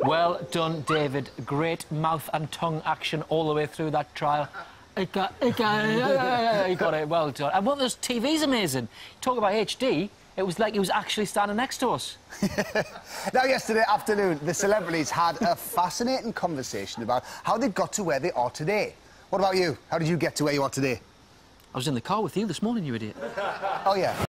Well done, David. Great mouth and tongue action all the way through that trial. You got it, well done. And what this TV's amazing. Talk about HD, it was like he was actually standing next to us. Now, yesterday afternoon, the celebrities had a fascinating conversation about how they got to where they are today. What about you? How did you get to where you are today? I was in the car with you this morning, you idiot. Oh, yeah.